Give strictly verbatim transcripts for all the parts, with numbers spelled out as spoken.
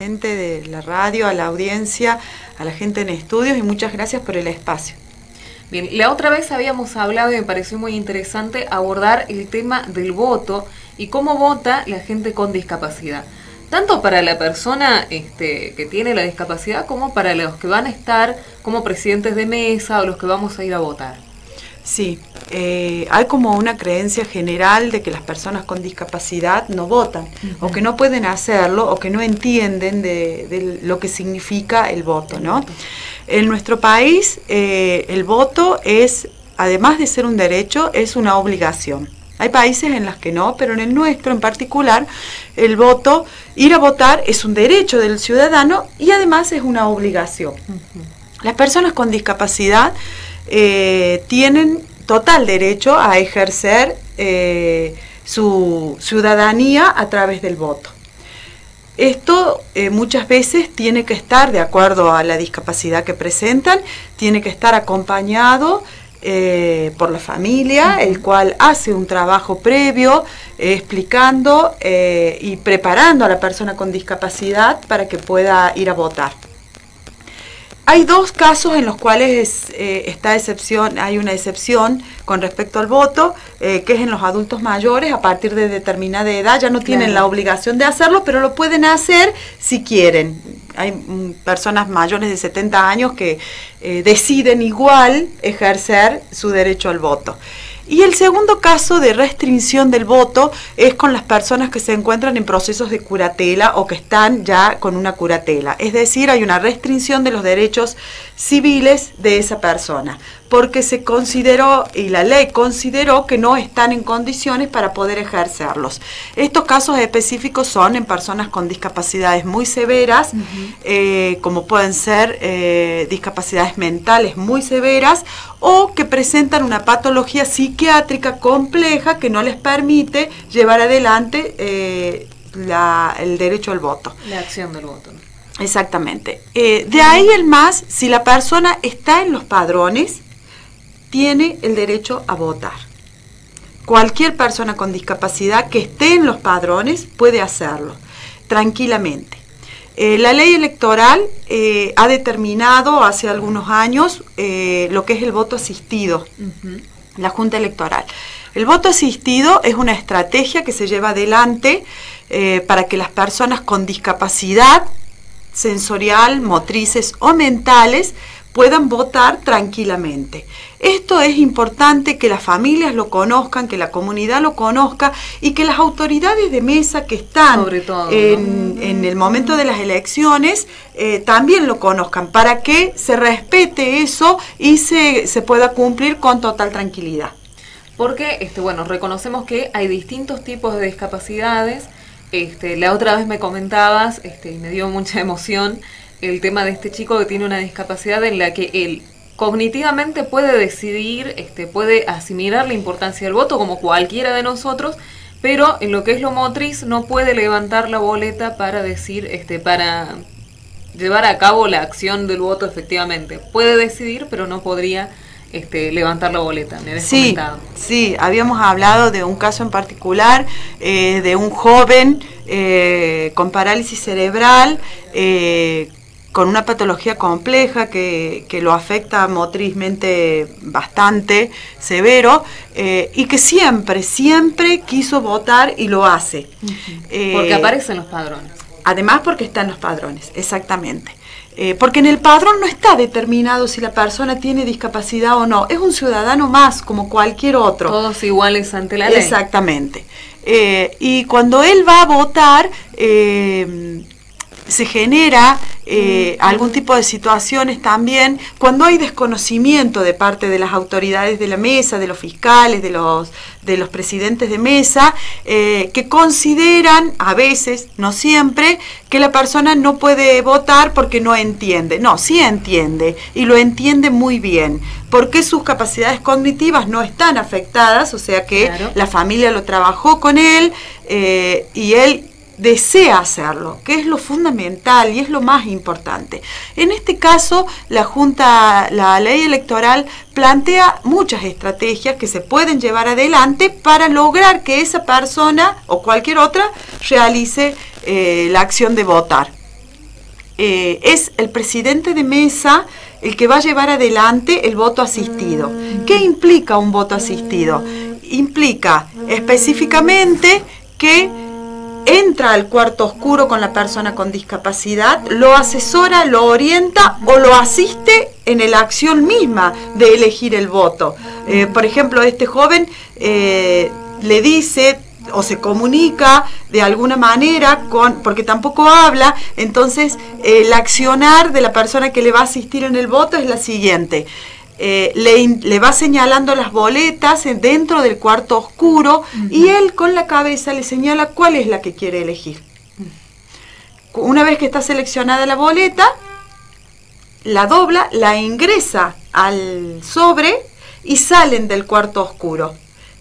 Gente de la radio, a la audiencia, a la gente en estudios, y muchas gracias por el espacio. Bien, la otra vez habíamos hablado y me pareció muy interesante abordar el tema del voto y cómo vota la gente con discapacidad. Tanto para la persona este, que tiene la discapacidad como para los que van a estar como presidentes de mesa o los que vamos a ir a votar. Sí, eh, hay como una creencia general de que las personas con discapacidad no votan, uh-huh. o que no pueden hacerlo, o que no entienden de, de lo que significa el voto, ¿no? En nuestro país, eh, el voto es, además de ser un derecho, es una obligación. Hay países en los que no, pero en el nuestro en particular, el voto, ir a votar es un derecho del ciudadano y además es una obligación. Uh-huh. Las personas con discapacidad Eh, tienen total derecho a ejercer eh, su ciudadanía a través del voto. Esto eh, muchas veces tiene que estar, de acuerdo a la discapacidad que presentan, tiene que estar acompañado eh, por la familia, el cual hace un trabajo previo eh, explicando eh, y preparando a la persona con discapacidad para que pueda ir a votar. Hay dos casos en los cuales eh, esta excepción, hay una excepción con respecto al voto, eh, que es en los adultos mayores. A partir de determinada edad ya no tienen claro. la obligación de hacerlo, pero lo pueden hacer si quieren. Hay mm, personas mayores de setenta años que eh, deciden igual ejercer su derecho al voto. Y el segundo caso de restricción del voto es con las personas que se encuentran en procesos de curatela o que están ya con una curatela. Es decir, hay una restricción de los derechos civiles de esa persona, porque se consideró, y la ley consideró, que no están en condiciones para poder ejercerlos. Estos casos específicos son en personas con discapacidades muy severas, uh-huh. eh, como pueden ser eh, discapacidades mentales muy severas, o que presentan una patología psiquiátrica compleja que no les permite llevar adelante eh, la, el derecho al voto. La acción del voto. Exactamente. Eh, de ahí el más, si la persona está en los padrones, tiene el derecho a votar. Cualquier persona con discapacidad que esté en los padrones puede hacerlo tranquilamente. Eh, la ley electoral eh, ha determinado hace algunos años eh, lo que es el voto asistido, uh-huh. la Junta Electoral. El voto asistido es una estrategia que se lleva adelante eh, para que las personas con discapacidad sensorial, motrices o mentales puedan votar tranquilamente. Esto es importante que las familias lo conozcan, que la comunidad lo conozca y que las autoridades de mesa que están Sobre todo, en, ¿no? en el momento de las elecciones eh, también lo conozcan, para que se respete eso y se, se pueda cumplir con total tranquilidad. Porque, este, bueno, reconocemos que hay distintos tipos de discapacidades. Este, la otra vez me comentabas, este, y me dio mucha emoción, el tema de este chico que tiene una discapacidad en la que él cognitivamente puede decidir, este, puede asimilar la importancia del voto como cualquiera de nosotros, pero en lo que es lo motriz no puede levantar la boleta para decir, este, para llevar a cabo la acción del voto efectivamente. Puede decidir, pero no podría este, levantar la boleta. Me habías sí, comentado. Sí, habíamos hablado de un caso en particular, eh, de un joven eh, con parálisis cerebral, eh, con una patología compleja que, que lo afecta motrizmente bastante severo, eh, y que siempre, siempre quiso votar y lo hace. Uh-huh. eh, porque aparece en los padrones. Además porque está en los padrones, exactamente. Eh, porque en el padrón no está determinado si la persona tiene discapacidad o no, es un ciudadano más como cualquier otro. Todos iguales ante la ley. Exactamente. Eh, y cuando él va a votar, eh, se genera eh, algún tipo de situaciones también cuando hay desconocimiento de parte de las autoridades de la mesa, de los fiscales, de los, de los presidentes de mesa, eh, que consideran, a veces, no siempre, que la persona no puede votar porque no entiende. No, sí entiende, y lo entiende muy bien, porque sus capacidades cognitivas no están afectadas, o sea que claro. La familia lo trabajó con él, eh, y él desea hacerlo, que es lo fundamental y es lo más importante. En este caso, la Junta, la ley electoral plantea muchas estrategias que se pueden llevar adelante para lograr que esa persona o cualquier otra realice eh, la acción de votar. eh, es el presidente de mesa el que va a llevar adelante el voto asistido. ¿Qué implica un voto asistido? Implica específicamente que entra al cuarto oscuro con la persona con discapacidad, lo asesora, lo orienta o lo asiste en la acción misma de elegir el voto. Eh, por ejemplo, este joven eh, le dice o se comunica de alguna manera con, porque tampoco habla, entonces eh, el accionar de la persona que le va a asistir en el voto es la siguiente. Eh, le, le va señalando las boletas dentro del cuarto oscuro, uh-huh, y él con la cabeza le señala cuál es la que quiere elegir. Una vez que está seleccionada la boleta, la dobla, la ingresa al sobre y salen del cuarto oscuro.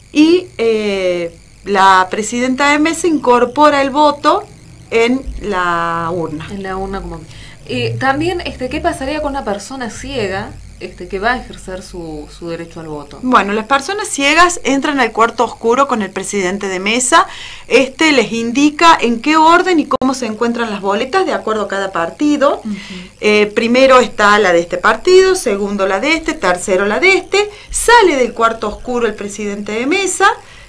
Y eh, la presidenta de mesa incorpora el voto en la urna. En la urna común. Eh, también, este, ¿qué pasaría con una persona ciega este, que va a ejercer su, su derecho al voto? Bueno, las personas ciegas entran al cuarto oscuro con el presidente de mesa. Este les indica en qué orden y cómo se encuentran las boletas de acuerdo a cada partido. Uh-huh. eh, primero está la de este partido, segundo la de este, tercero la de este. Sale del cuarto oscuro el presidente de mesa.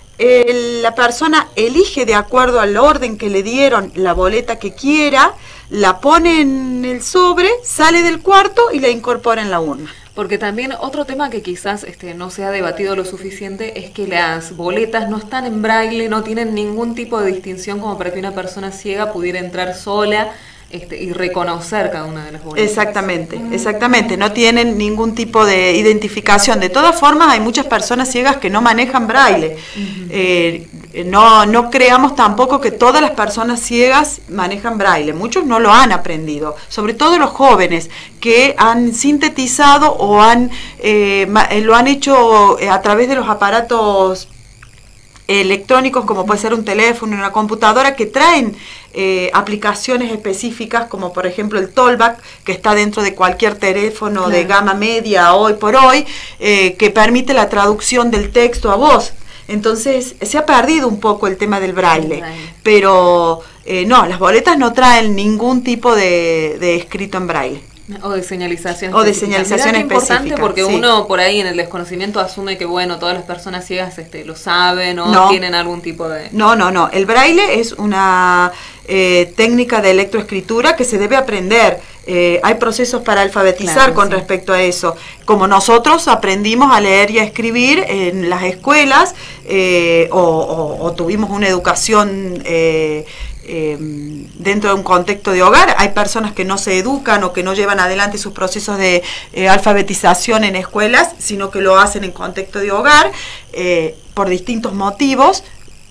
Eh, la persona elige de acuerdo al orden que le dieron la boleta que quiera, la pone en el sobre, sale del cuarto y la incorpora en la urna. Porque también otro tema que quizás este, no se ha debatido lo suficiente es que las boletas no están en braille, no tienen ningún tipo de distinción como para que una persona ciega pudiera entrar sola este, y reconocer cada una de las boletas. Exactamente, exactamente, no tienen ningún tipo de identificación. De todas formas, hay muchas personas ciegas que no manejan braille. Uh-huh. eh, no, no creamos tampoco que todas las personas ciegas manejan braille. Muchos no lo han aprendido, sobre todo los jóvenes que han sintetizado o han eh, lo han hecho a través de los aparatos electrónicos, como puede ser un teléfono, una computadora, que traen eh, aplicaciones específicas, como por ejemplo el Tollback, que está dentro de cualquier teléfono, claro, de gama media hoy por hoy, eh, que permite la traducción del texto a voz. Entonces se ha perdido un poco el tema del braille, braille. pero eh, no, las boletas no traen ningún tipo de, de escrito en braille. O de señalización o de señalización específica. Es importante porque sí. uno por ahí en el desconocimiento asume que bueno, todas las personas ciegas este, lo saben o no, tienen algún tipo de... No, no, no. El braille es una eh, técnica de electroescritura que se debe aprender. Eh, hay procesos para alfabetizar, claro, con sí. respecto a eso. Como nosotros aprendimos a leer y a escribir en las escuelas eh, o, o, o tuvimos una educación eh, Eh, dentro de un contexto de hogar, hay personas que no se educan o que no llevan adelante sus procesos de eh, alfabetización en escuelas, sino que lo hacen en contexto de hogar eh, por distintos motivos.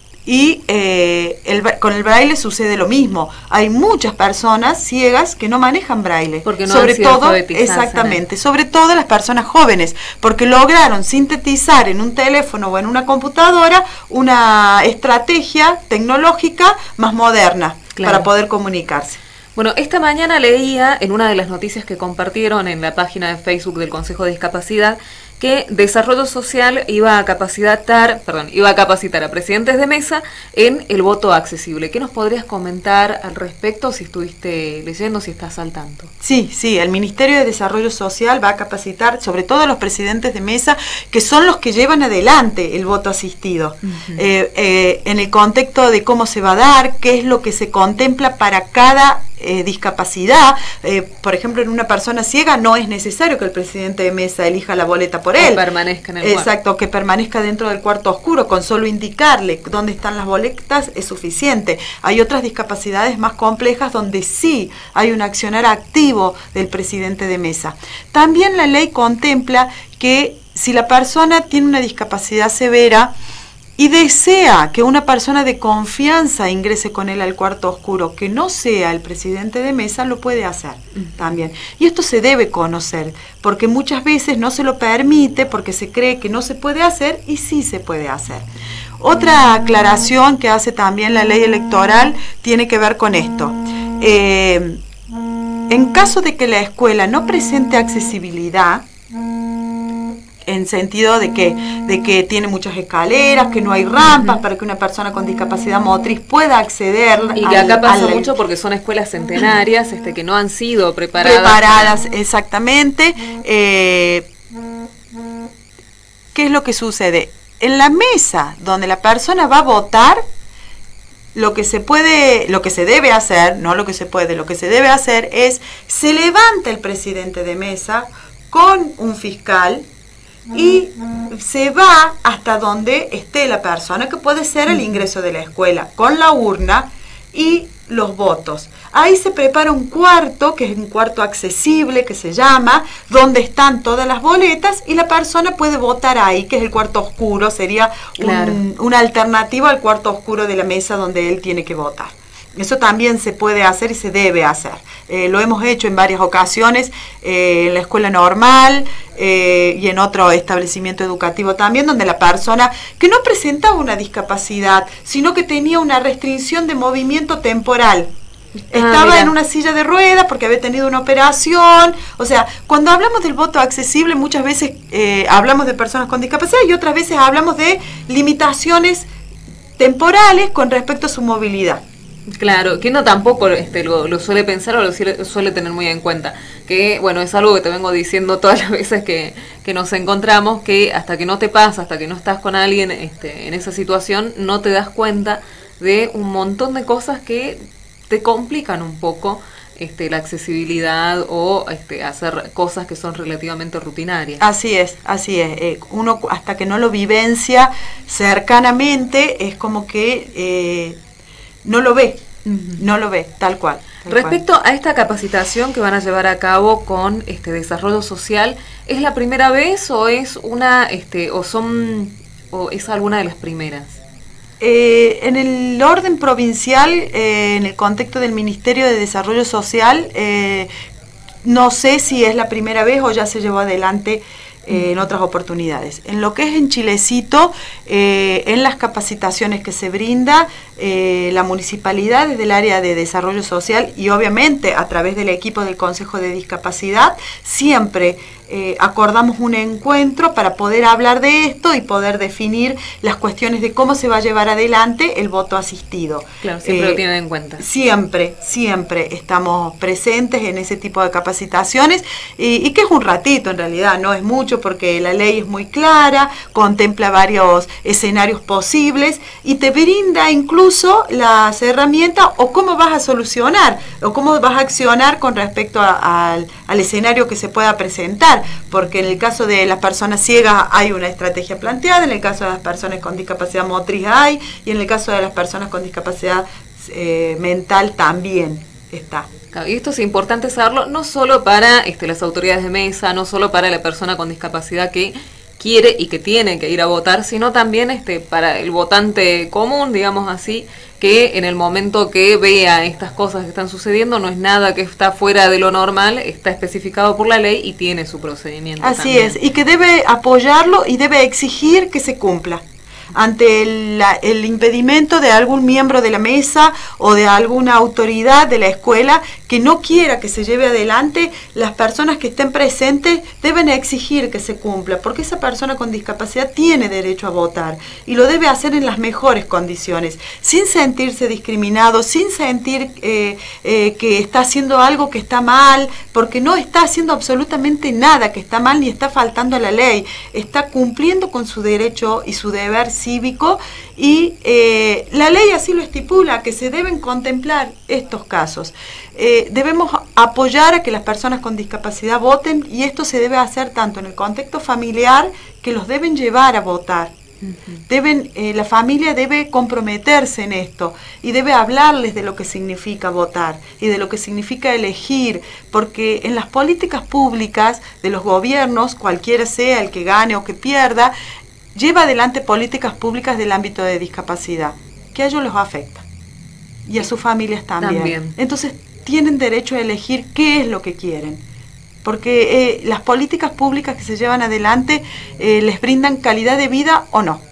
Y eh, el, con el braille sucede lo mismo. Hay muchas personas ciegas que no manejan braille, porque no sobre han sido todo, exactamente, sobre todo las personas jóvenes, porque lograron sintetizar en un teléfono o en una computadora una estrategia tecnológica más moderna, claro, para poder comunicarse. Bueno, esta mañana leía en una de las noticias que compartieron en la página de Facebook del Consejo de Discapacidad que Desarrollo Social iba a capacitar, perdón, iba a capacitar a presidentes de mesa en el voto accesible. ¿Qué nos podrías comentar al respecto, si estuviste leyendo, si estás al tanto? Sí, sí, el Ministerio de Desarrollo Social va a capacitar sobre todo a los presidentes de mesa, que son los que llevan adelante el voto asistido. Uh-huh. eh, eh, en el contexto de cómo se va a dar, qué es lo que se contempla para cada eh, discapacidad. Eh, por ejemplo, en una persona ciega no es necesario que el presidente de mesa elija la boleta por él. Que permanezca en el cuarto. Exacto, que permanezca dentro del cuarto oscuro, con solo indicarle dónde están las boletas es suficiente. Hay otras discapacidades más complejas donde sí hay un accionar activo del presidente de mesa. También la ley contempla que si la persona tiene una discapacidad severa y desea que una persona de confianza ingrese con él al cuarto oscuro, que no sea el presidente de mesa, lo puede hacer también. Y esto se debe conocer, porque muchas veces no se lo permite, porque se cree que no se puede hacer, y sí se puede hacer. Otra aclaración que hace también la ley electoral tiene que ver con esto. Eh, en caso de que la escuela no presente accesibilidad, en sentido de que, de que tiene muchas escaleras, que no hay rampas para que una persona con discapacidad motriz pueda acceder. Y que acá pasa al, mucho porque son escuelas centenarias este, que no han sido preparadas. Preparadas, exactamente. Eh, ¿Qué es lo que sucede? En la mesa donde la persona va a votar, lo que se puede, lo que se debe hacer, no lo que se puede, lo que se debe hacer es, se levanta el presidente de mesa con un fiscal y se va hasta donde esté la persona, que puede ser el ingreso de la escuela, con la urna y los votos. Ahí se prepara un cuarto, que es un cuarto accesible, que se llama, donde están todas las boletas y la persona puede votar ahí, que es el cuarto oscuro, sería claro. un, una alternativa al cuarto oscuro de la mesa donde él tiene que votar. Eso también se puede hacer y se debe hacer. Eh, lo hemos hecho en varias ocasiones, eh, en la escuela normal eh, y en otro establecimiento educativo también, donde la persona que no presentaba una discapacidad, sino que tenía una restricción de movimiento temporal, estaba ah, en una silla de ruedas porque había tenido una operación. O sea, cuando hablamos del voto accesible, muchas veces eh, hablamos de personas con discapacidad y otras veces hablamos de limitaciones temporales con respecto a su movilidad. Claro, que no tampoco este, lo, lo suele pensar o lo suele, suele tener muy en cuenta. Que, bueno, es algo que te vengo diciendo todas las veces que, que nos encontramos, que hasta que no te pasa, hasta que no estás con alguien este, en esa situación, no te das cuenta de un montón de cosas que te complican un poco este, la accesibilidad o este, hacer cosas que son relativamente rutinarias. Así es, así es. Eh, uno hasta que no lo vivencia cercanamente, es como que... Eh, no lo ve, uh-huh. no lo ve, tal cual. Tal Respecto cual. a esta capacitación que van a llevar a cabo con este desarrollo social, ¿es la primera vez o es una, este, o son, o es alguna de las primeras? Eh, en el orden provincial, eh, en el contexto del Ministerio de Desarrollo Social, eh, no sé si es la primera vez o ya se llevó adelante Eh, en otras oportunidades. En lo que es en Chilecito, eh, en las capacitaciones que se brinda eh, la municipalidad desde el área de desarrollo social y obviamente a través del equipo del Consejo de Discapacidad, siempre eh, acordamos un encuentro para poder hablar de esto y poder definir las cuestiones de cómo se va a llevar adelante el voto asistido. Claro, siempre eh, lo tienen en cuenta. Siempre, siempre estamos presentes en ese tipo de capacitaciones y, y que es un ratito en realidad, no es mucho porque la ley es muy clara, contempla varios escenarios posibles y te brinda incluso las herramientas o cómo vas a solucionar o cómo vas a accionar con respecto a, a, al escenario que se pueda presentar, porque en el caso de las personas ciegas hay una estrategia planteada, en el caso de las personas con discapacidad motriz hay, y en el caso de las personas con discapacidad eh, mental también está. Y esto es importante saberlo, no solo para este, las autoridades de mesa, no solo para la persona con discapacidad que quiere y que tiene que ir a votar, sino también este, para el votante común, digamos así, que en el momento que vea estas cosas que están sucediendo, no es nada que está fuera de lo normal, está especificado por la ley y tiene su procedimiento. Así también. es, y que debe apoyarlo y debe exigir que se cumpla. Ante el, la, el impedimento de algún miembro de la mesa o de alguna autoridad de la escuela que no quiera que se lleve adelante, las personas que estén presentes deben exigir que se cumpla, porque esa persona con discapacidad tiene derecho a votar y lo debe hacer en las mejores condiciones, sin sentirse discriminado, sin sentir eh, eh, que está haciendo algo que está mal, porque no está haciendo absolutamente nada que está mal ni está faltando a la ley, está cumpliendo con su derecho y su deber cívico y eh, la ley así lo estipula, que se deben contemplar estos casos. Eh, debemos apoyar a que las personas con discapacidad voten y esto se debe hacer tanto en el contexto familiar, que los deben llevar a votar. Deben, eh, la familia debe comprometerse en esto y debe hablarles de lo que significa votar y de lo que significa elegir, porque en las políticas públicas de los gobiernos, cualquiera sea el que gane o que pierda, lleva adelante políticas públicas del ámbito de discapacidad, que a ellos los afecta y a sus familias también. también. Entonces tienen derecho a elegir qué es lo que quieren, porque eh, las políticas públicas que se llevan adelante eh, les brindan calidad de vida o no.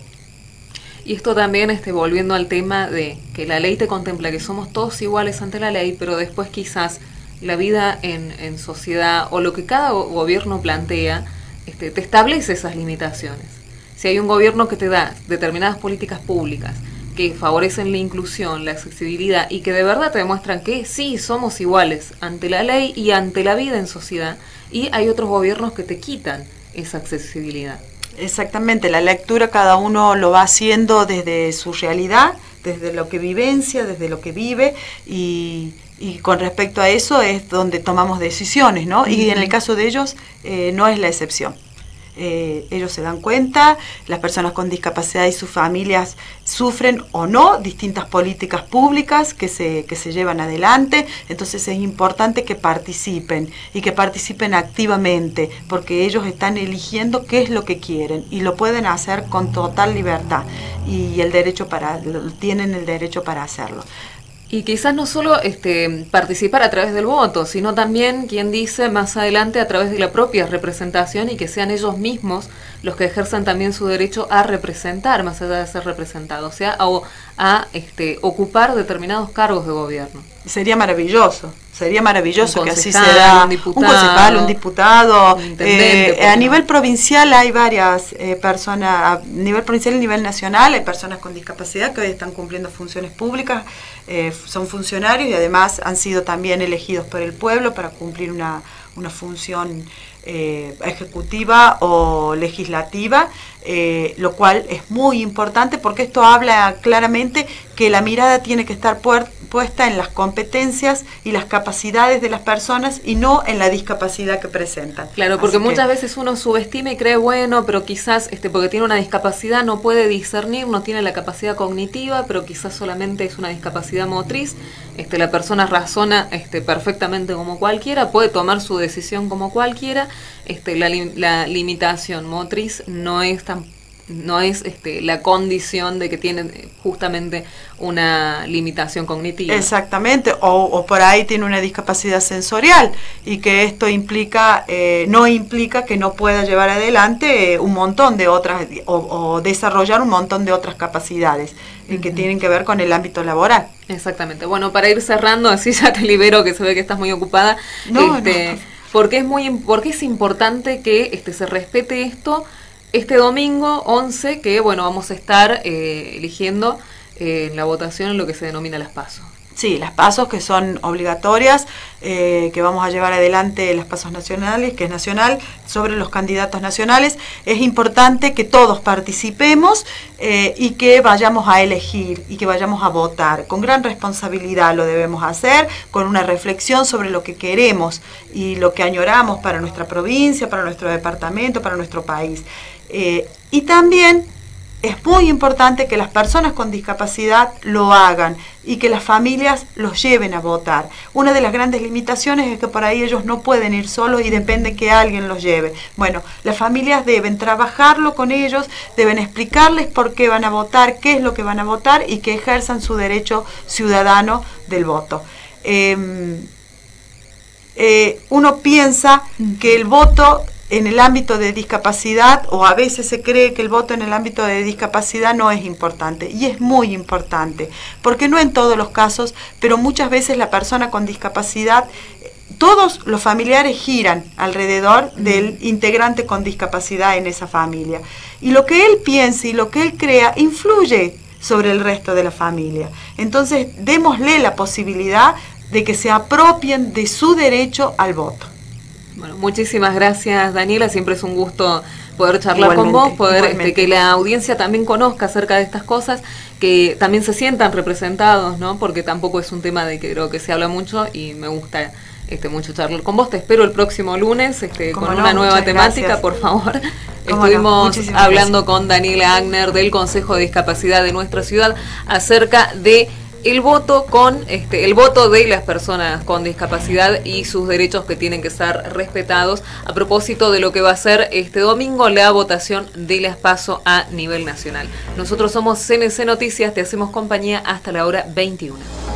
Y esto también, este, volviendo al tema de que la ley te contempla que somos todos iguales ante la ley, pero después quizás la vida en, en sociedad o lo que cada gobierno plantea este, te establece esas limitaciones. Si hay un gobierno que te da determinadas políticas públicas que favorecen la inclusión, la accesibilidad y que de verdad te demuestran que sí somos iguales ante la ley y ante la vida en sociedad, y hay otros gobiernos que te quitan esa accesibilidad. Exactamente, la lectura cada uno lo va haciendo desde su realidad, desde lo que vivencia, desde lo que vive, y, y con respecto a eso es donde tomamos decisiones, ¿no? Uh-huh. Y en el caso de ellos eh, no es la excepción. Eh, ellos se dan cuenta, las personas con discapacidad y sus familias sufren o no distintas políticas públicas que se, que se llevan adelante, entonces es importante que participen y que participen activamente, porque ellos están eligiendo qué es lo que quieren y lo pueden hacer con total libertad y el derecho para, tienen el derecho para hacerlo. Y quizás no solo este, participar a través del voto, sino también, quien dice, más adelante a través de la propia representación, y que sean ellos mismos los que ejerzan también su derecho a representar, más allá de ser representados, o sea, a, a este, ocupar determinados cargos de gobierno. Sería maravilloso, sería maravilloso que así sea un, un, un concejal, un diputado. Un intendente, eh, a nivel provincial hay varias eh, personas, a nivel provincial y a nivel nacional hay personas con discapacidad que hoy están cumpliendo funciones públicas, eh, son funcionarios y además han sido también elegidos por el pueblo para cumplir una, una función eh, ejecutiva o legislativa, eh, lo cual es muy importante porque esto habla claramente que la mirada tiene que estar puesta en las competencias y las capacidades de las personas y no en la discapacidad que presentan. Claro, porque Así muchas que, veces uno subestima y cree, bueno, pero quizás este porque tiene una discapacidad no puede discernir, no tiene la capacidad cognitiva, pero quizás solamente es una discapacidad motriz. Este, la persona razona este, perfectamente como cualquiera, puede tomar su decisión como cualquiera. Este, la, la limitación motriz no es tan no es este, la condición de que tienen justamente una limitación cognitiva. Exactamente, o, o por ahí tiene una discapacidad sensorial y que esto implica, eh, no implica que no pueda llevar adelante eh, un montón de otras, o, o desarrollar un montón de otras capacidades eh, uh-huh. que tienen que ver con el ámbito laboral. Exactamente. Bueno, para ir cerrando, así ya te libero, que se ve que estás muy ocupada. No, este, no. Porque es muy, porque es importante que este, se respete esto. Este domingo once, que bueno, vamos a estar eh, eligiendo eh, en la votación lo que se denomina las PASO. Sí, las PASO que son obligatorias, eh, que vamos a llevar adelante las PASO nacionales, que es nacional, sobre los candidatos nacionales. Es importante que todos participemos eh, y que vayamos a elegir y que vayamos a votar. Con gran responsabilidad lo debemos hacer, con una reflexión sobre lo que queremos y lo que añoramos para nuestra provincia, para nuestro departamento, para nuestro país. Eh, y también es muy importante que las personas con discapacidad lo hagan y que las familias los lleven a votar. Una de las grandes limitaciones es que por ahí ellos no pueden ir solos y depende que alguien los lleve. Bueno, las familias deben trabajarlo con ellos, deben explicarles por qué van a votar, qué es lo que van a votar y que ejerzan su derecho ciudadano del voto. Eh, eh, uno piensa que el voto en el ámbito de discapacidad, o a veces se cree que el voto en el ámbito de discapacidad no es importante, y es muy importante, porque no en todos los casos, pero muchas veces la persona con discapacidad, todos los familiares giran alrededor del integrante con discapacidad en esa familia, y lo que él piensa y lo que él crea influye sobre el resto de la familia. Entonces, démosle la posibilidad de que se apropien de su derecho al voto. Bueno, muchísimas gracias, Daniela, siempre es un gusto poder charlar Igualmente, con vos, poder este, que la audiencia también conozca acerca de estas cosas, que también se sientan representados, ¿no? Porque tampoco es un tema de que creo que se habla mucho y me gusta este mucho charlar con vos. Te espero el próximo lunes este, con no, una nueva temática, gracias. Por favor. Estuvimos no, hablando gracias. con Daniela Agner del Consejo de Discapacidad de nuestra ciudad acerca de el voto con este el voto de las personas con discapacidad y sus derechos que tienen que ser respetados a propósito de lo que va a ser este domingo la votación de las PASO a nivel nacional. Nosotros somos C N C Noticias, te hacemos compañía hasta la hora veintiuna.